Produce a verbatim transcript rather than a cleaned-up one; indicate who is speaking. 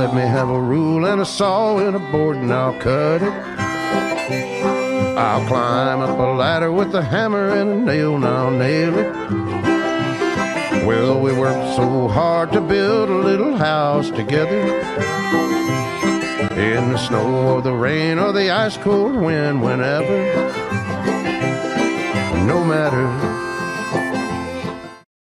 Speaker 1: let me have a rule and a saw and a board and I'll cut it. I'll climb up a ladder with a hammer and a nail and I'll nail it. Well, we worked so hard to build a little house together. In the snow or the rain or the ice cold wind, whenever. No matter